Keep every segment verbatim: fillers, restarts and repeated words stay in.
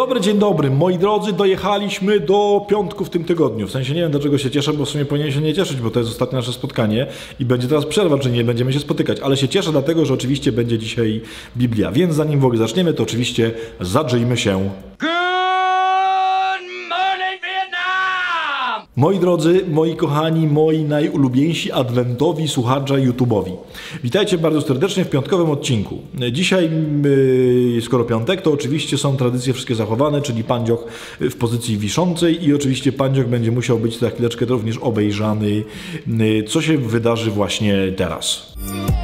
dobry, dzień dobry. Moi drodzy, dojechaliśmy do piątku w tym tygodniu. W sensie nie wiem, dlaczego się cieszę, bo w sumie powinien się nie cieszyć, bo to jest ostatnie nasze spotkanie i będzie teraz przerwa, czyli nie będziemy się spotykać. Ale się cieszę dlatego, że oczywiście będzie dzisiaj Biblia. Więc zanim w ogóle zaczniemy, to oczywiście zadrzyjmy się. Moi drodzy, moi kochani, moi najulubieńsi adwentowi słuchacze YouTube'owi. Witajcie bardzo serdecznie w piątkowym odcinku. Dzisiaj, yy, skoro piątek, to oczywiście są tradycje wszystkie zachowane, czyli pandzioch w pozycji wiszącej i oczywiście pandzioch będzie musiał być za chwileczkę również obejrzany, yy, co się wydarzy właśnie teraz.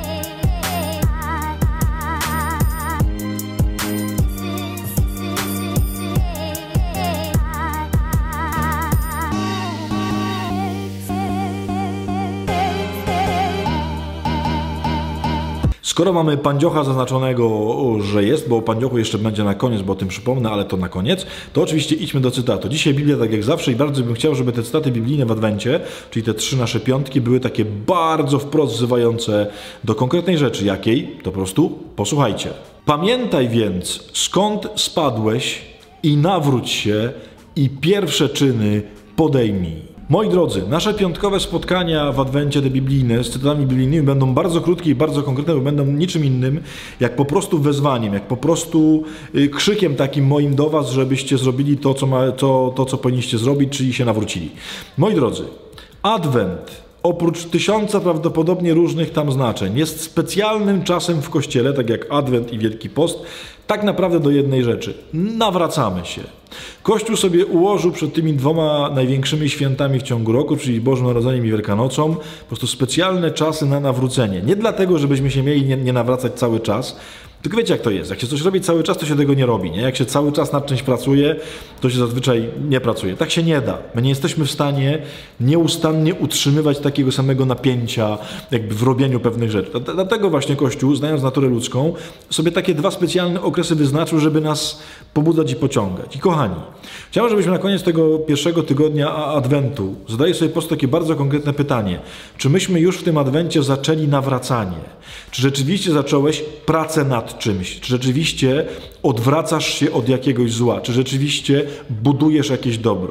Skoro mamy pandziocha zaznaczonego, że jest, bo o pandziochu jeszcze będzie na koniec, bo o tym przypomnę, ale to na koniec, to oczywiście idźmy do cytatu. Dzisiaj Biblia tak jak zawsze i bardzo bym chciał, żeby te cytaty biblijne w Adwencie, czyli te trzy nasze piątki, były takie bardzo wprost wzywające do konkretnej rzeczy. Jakiej? To po prostu posłuchajcie. Pamiętaj więc, skąd spadłeś i nawróć się i pierwsze czyny podejmij. Moi drodzy, nasze piątkowe spotkania w Adwencie te biblijne z cytatami biblijnymi będą bardzo krótkie i bardzo konkretne, bo będą niczym innym jak po prostu wezwaniem, jak po prostu krzykiem takim moim do was, żebyście zrobili to, co, ma, to, to, co powinniście zrobić, czyli się nawrócili. Moi drodzy, Adwent, oprócz tysiąca prawdopodobnie różnych tam znaczeń, jest specjalnym czasem w Kościele, tak jak Adwent i Wielki Post, tak naprawdę do jednej rzeczy. Nawracamy się. Kościół sobie ułożył przed tymi dwoma największymi świętami w ciągu roku, czyli Bożym Narodzeniem i Wielkanocą, po prostu specjalne czasy na nawrócenie. Nie dlatego, żebyśmy się mieli nie, nie nawracać cały czas, tylko wiecie jak to jest, jak się coś robi cały czas, to się tego nie robi, nie? Jak się cały czas nad czymś pracuje, to się zazwyczaj nie pracuje. Tak się nie da. My nie jesteśmy w stanie nieustannie utrzymywać takiego samego napięcia jakby w robieniu pewnych rzeczy. Dlatego właśnie Kościół, znając naturę ludzką, sobie takie dwa specjalne okresy wyznaczył, żeby nas pobudzać i pociągać. I kochani, chciałbym, żebyśmy na koniec tego pierwszego tygodnia Adwentu zadali sobie po prostu takie bardzo konkretne pytanie. Czy myśmy już w tym Adwencie zaczęli nawracanie? Czy rzeczywiście zacząłeś pracę nad czymś? Czy rzeczywiście odwracasz się od jakiegoś zła? Czy rzeczywiście budujesz jakieś dobro?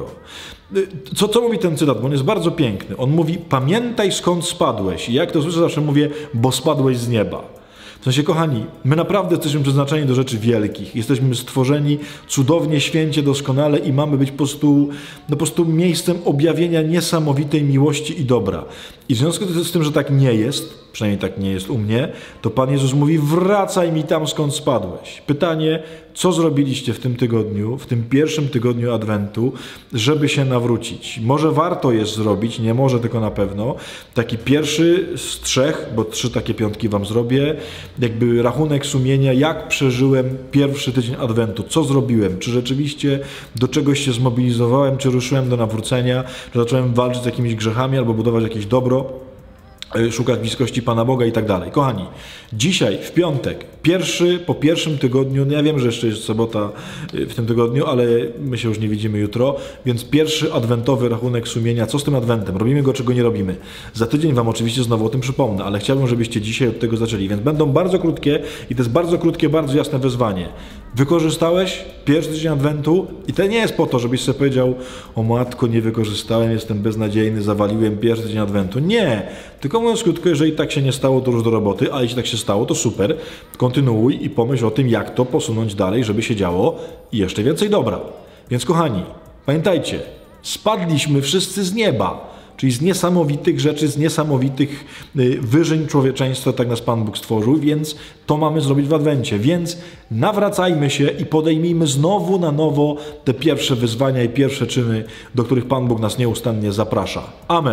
Co, co mówi ten cytat? Bo on jest bardzo piękny. On mówi, pamiętaj skąd spadłeś. I jak to słyszę, zawsze mówię, bo spadłeś z nieba. W sensie, kochani, my naprawdę jesteśmy przeznaczeni do rzeczy wielkich. Jesteśmy stworzeni cudownie, święcie, doskonale i mamy być po prostu, no po prostu miejscem objawienia niesamowitej miłości i dobra. I w związku z tym, że tak nie jest, przynajmniej tak nie jest u mnie, to Pan Jezus mówi, wracaj mi tam, skąd spadłeś. Pytanie, co zrobiliście w tym tygodniu, w tym pierwszym tygodniu Adwentu, żeby się nawrócić? Może warto jest zrobić, nie może, tylko na pewno, taki pierwszy z trzech, bo trzy takie piątki wam zrobię, jakby rachunek sumienia, jak przeżyłem pierwszy tydzień Adwentu, co zrobiłem, czy rzeczywiście do czegoś się zmobilizowałem, czy ruszyłem do nawrócenia, czy zacząłem walczyć z jakimiś grzechami albo budować jakieś dobro, szukać bliskości Pana Boga i tak dalej. Kochani, dzisiaj w piątek, pierwszy po pierwszym tygodniu, no ja wiem, że jeszcze jest sobota w tym tygodniu, ale my się już nie widzimy jutro, więc pierwszy adwentowy rachunek sumienia. Co z tym adwentem? Robimy go, czego nie robimy? Za tydzień wam oczywiście znowu o tym przypomnę, ale chciałbym, żebyście dzisiaj od tego zaczęli, więc będą bardzo krótkie i to jest bardzo krótkie, bardzo jasne wezwanie. Wykorzystałeś pierwszy tydzień Adwentu i to nie jest po to, żebyś sobie powiedział, o matko, nie wykorzystałem, jestem beznadziejny, zawaliłem pierwszy tydzień Adwentu. Nie, tylko mówiąc krótko, jeżeli tak się nie stało, to już do roboty, a jeśli tak się stało, to super, kontynuuj i pomyśl o tym, jak to posunąć dalej, żeby się działo i jeszcze więcej dobra. Więc kochani, pamiętajcie, spadliśmy wszyscy z nieba. Czyli z niesamowitych rzeczy, z niesamowitych wyżyń człowieczeństwa, tak nas Pan Bóg stworzył, więc to mamy zrobić w Adwencie. Więc nawracajmy się i podejmijmy znowu na nowo te pierwsze wyzwania i pierwsze czyny, do których Pan Bóg nas nieustannie zaprasza. Amen.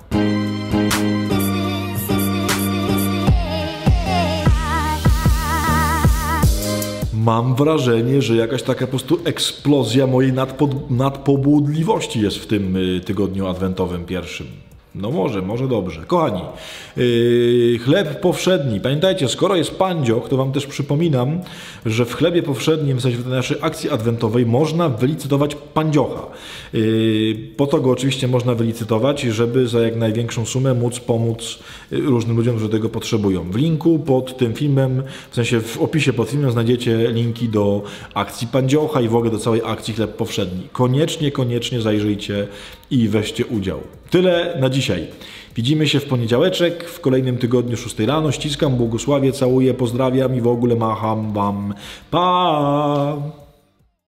Mam wrażenie, że jakaś taka po prostu eksplozja mojej nadpod, nadpobudliwości jest w tym tygodniu adwentowym pierwszym. No może, może dobrze. Kochani, yy, chleb powszedni. Pamiętajcie, skoro jest pandzioch, to wam też przypominam, że w chlebie powszednim, w sensie w naszej akcji adwentowej, można wylicytować pandziocha. Yy, po to go oczywiście można wylicytować, żeby za jak największą sumę móc pomóc różnym ludziom, którzy tego potrzebują. W linku pod tym filmem, w sensie w opisie pod filmem znajdziecie linki do akcji pandziocha i w ogóle do całej akcji chleb powszedni. Koniecznie, koniecznie zajrzyjcie i weźcie udział. Tyle na dzisiaj. Widzimy się w poniedziałeczek, w kolejnym tygodniu szóstej rano. Ściskam, błogosławię, całuję, pozdrawiam i w ogóle macham wam. Pa!